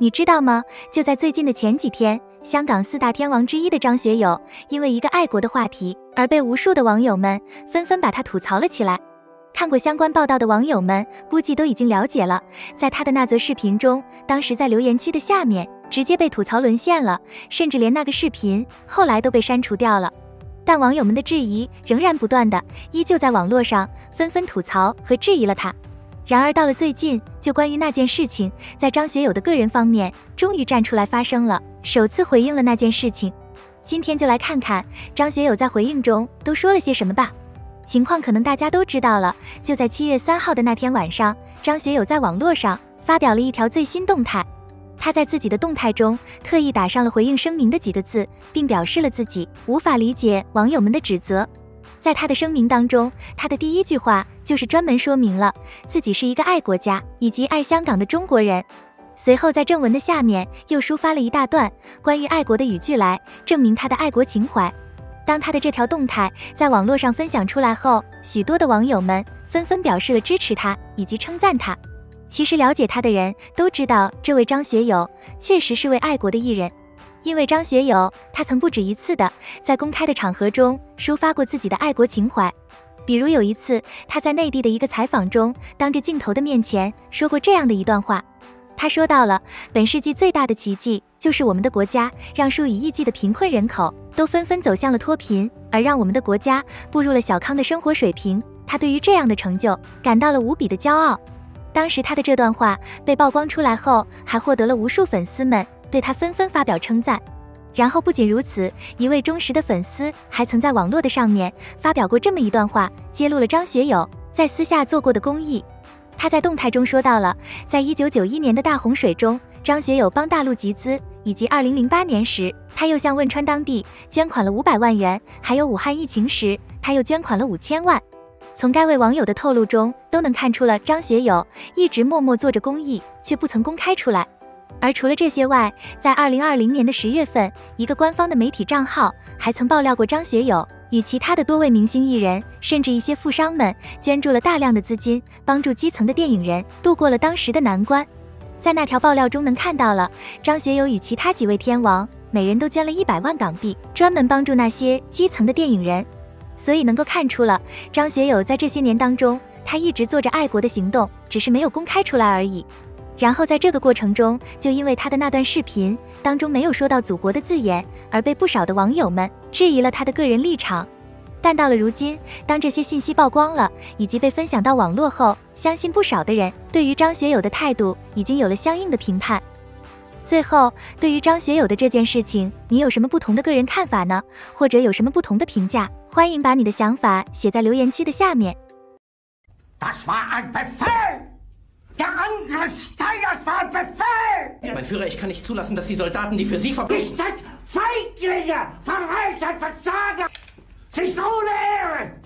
你知道吗？就在最近的前几天，香港四大天王之一的张学友，因为一个爱国的话题而被无数的网友们纷纷把他吐槽了起来。看过相关报道的网友们估计都已经了解了，在他的那则视频中，当时在留言区的下面直接被吐槽沦陷了，甚至连那个视频后来都被删除掉了。但网友们的质疑仍然不断的，依旧在网络上纷纷吐槽和质疑了他。然而到了最近，就关于那件事情，在张学友的个人方面终于站出来发声了，首次回应了那件事情。今天就来看看张学友在回应中都说了些什么吧。情况可能大家都知道了，就在7月3号的那天晚上，张学友在网络上发表了一条最新动态。他在自己的动态中特意打上了回应声明的几个字，并表示了自己无法理解网友们的指责。在他的声明当中，他的第一句话就是专门说明了自己是一个爱国家以及爱香港的中国人。随后在正文的下面又抒发了一大段关于爱国的语句来证明他的爱国情怀。当他的这条动态在网络上分享出来后，许多的网友们纷纷表示了支持他以及称赞他。其实了解他的人都知道，这位张学友确实是位爱国的艺人。因为张学友他曾不止一次的在公开的场合中抒发过自己的爱国情怀。比如有一次，他在内地的一个采访中，当着镜头的面前说过这样的一段话。他说到了，本世纪最大的奇迹就是我们的国家让数以亿计的贫困人口都纷纷走向了脱贫，而让我们的国家步入了小康的生活水平。他对于这样的成就感到了无比的骄傲。当时他的这段话被曝光出来后，还获得了无数粉丝们对他纷纷发表称赞。然后不仅如此，一位忠实的粉丝还曾在网络的上面发表过这么一段话，揭露了张学友在私下做过的公益。他在动态中说到了，在1991年的大洪水中，张学友帮大陆集资，以及2008年时，他又向汶川当地捐款了500万元，还有武汉疫情时，他又捐款了5000万。从该位网友的透露中，都能看出了张学友一直默默做着公益，却不曾公开出来。而除了这些外，在2020年的10月份，一个官方的媒体账号还曾爆料过张学友与其他的多位明星艺人，甚至一些富商们捐助了大量的资金，帮助基层的电影人度过了当时的难关。在那条爆料中能看到了张学友与其他几位天王，每人都捐了100万港币，专门帮助那些基层的电影人。所以能够看出了张学友在这些年当中，他一直做着爱国的行动，只是没有公开出来而已。然后在这个过程中，就因为他的那段视频当中没有说到祖国的字眼，而被不少的网友们质疑了他的个人立场。但到了如今，当这些信息曝光了，以及被分享到网络后，相信不少的人对于张学友的态度已经有了相应的评判。最后，对于张学友的这件事情，你有什么不同的个人看法呢？或者有什么不同的评价？欢迎把你的想法写在留言区的下面。 Das war ein Befehl! Der Angriff Steiners war ein Befehl! Mein Führer, ich kann nicht zulassen, dass die Soldaten, die für Sie verbringen... Ihr seid Feiglinge, Verräter, Versager! Sie ist ohne Ehre!